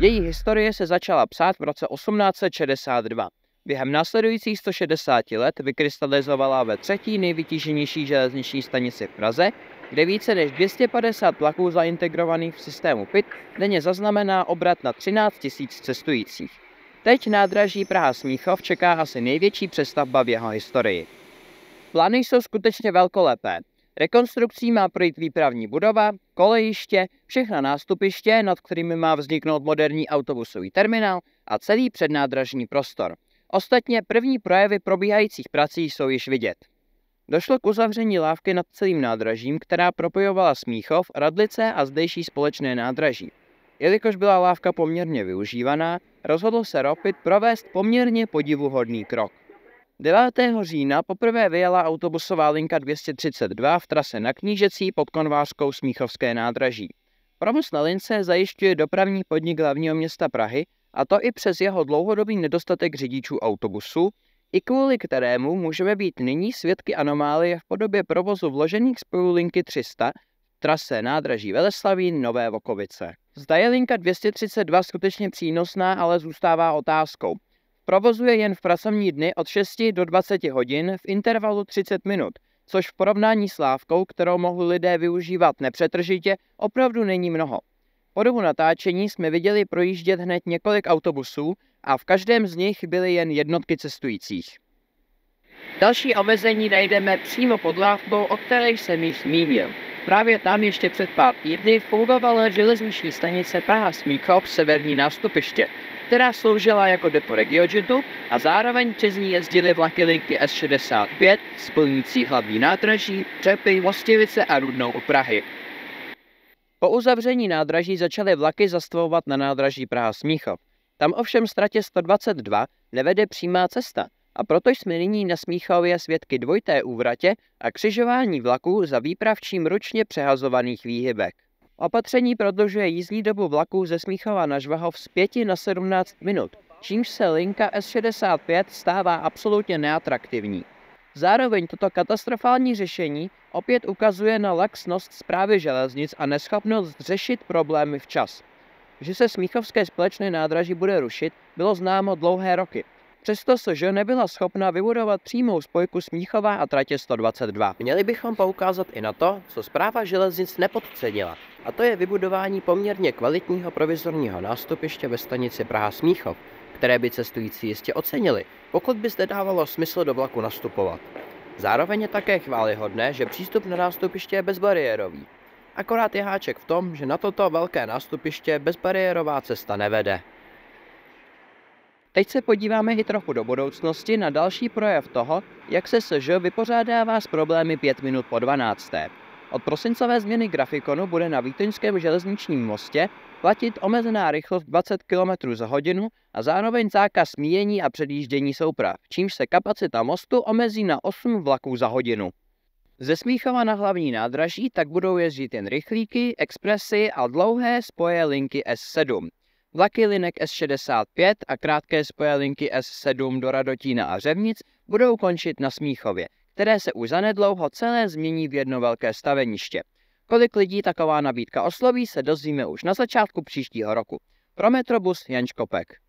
Její historie se začala psát v roce 1862. Během následujících 160 let vykrystalizovala ve třetí nejvytíženější železniční stanici v Praze, kde více než 250 vlaků zaintegrovaných v systému PIT denně zaznamená obrat na 13 000 cestujících. Teď nádraží Praha-Smíchov čeká asi největší přestavba v jeho historii. Plány jsou skutečně velkolepé. Rekonstrukcí má projít výpravní budova, kolejiště, všechna nástupiště, nad kterými má vzniknout moderní autobusový terminál a celý přednádražní prostor. Ostatně první projevy probíhajících prací jsou již vidět. Došlo k uzavření lávky nad celým nádražím, která propojovala Smíchov, Radlice a zdejší společné nádraží. Jelikož byla lávka poměrně využívaná, rozhodl se ROPIT provést poměrně podivuhodný krok. 9. října poprvé vyjela autobusová linka 232 v trase na Knížecí pod Konvářskou Smíchovské nádraží. Provoz na lince zajišťuje dopravní podnik hlavního města Prahy, a to i přes jeho dlouhodobý nedostatek řidičů autobusů, i kvůli kterému můžeme být nyní svědky anomálie v podobě provozu vložených spojů linky 300 v trase nádraží Veleslavín Nové Vokovice. Zda je linka 232 skutečně přínosná, ale zůstává otázkou. Provozuje jen v pracovní dny od 6 do 20 hodin v intervalu 30 minut, což v porovnání s lávkou, kterou mohli lidé využívat nepřetržitě, opravdu není mnoho. Po dobu natáčení jsme viděli projíždět hned několik autobusů a v každém z nich byly jen jednotky cestujících. Další omezení najdeme přímo pod lávkou, o které jsem již zmínil. Právě tam ještě před pár týdny fungovala železniční stanice Praha-Smíchov severní nástupiště, která sloužila jako depo RegioJetu a zároveň přes ní jezdily vlaky linky S65 spojnící hlavní nádraží, Třepy, Mostivice a Rudnou u Prahy. Po uzavření nádraží začaly vlaky zastavovat na nádraží Praha-Smíchov. Tam ovšem z tratě 122 nevede přímá cesta a proto jsme nyní na Smíchově svědky dvojité úvratě a křižování vlaků za výpravčím ručně přehazovaných výhybek. Opatření prodlužuje jízdní dobu vlaků ze Smíchova na Žvahov z 5 na 17 minut, čímž se linka S65 stává absolutně neatraktivní. Zároveň toto katastrofální řešení opět ukazuje na laxnost správy železnic a neschopnost řešit problémy včas. Že se Smíchovské společné nádraží bude rušit, bylo známo dlouhé roky. Přesto SŽ nebyla schopna vybudovat přímou spojku Smíchova a tratě 122. Měli bychom poukázat i na to, co správa železnic nepodcenila, a to je vybudování poměrně kvalitního provizorního nástupiště ve stanici Praha-Smíchov, které by cestující jistě ocenili, pokud by zde dávalo smysl do vlaku nastupovat. Zároveň je také chvályhodné, že přístup na nástupiště je bezbariérový. Akorát je háček v tom, že na toto velké nástupiště bezbariérová cesta nevede. Teď se podíváme i trochu do budoucnosti na další projev toho, jak se SŽ vypořádává s problémy 5 minut po 12. Od prosincové změny grafikonu bude na Vítoňském železničním mostě platit omezená rychlost 20 km za hodinu a zároveň zákaz míjení a předjíždění souprav, čímž se kapacita mostu omezí na 8 vlaků za hodinu. Ze Smíchova na hlavní nádraží tak budou jezdit jen rychlíky, expresy a dlouhé spoje linky S7. Vlaky linek S65 a krátké spoje linky S7 do Radotína a Řevnic budou končit na Smíchově, které se už zanedlouho celé změní v jedno velké staveniště. Kolik lidí taková nabídka osloví, se dozvíme už na začátku příštího roku. Pro Metrobus Jan Škopek.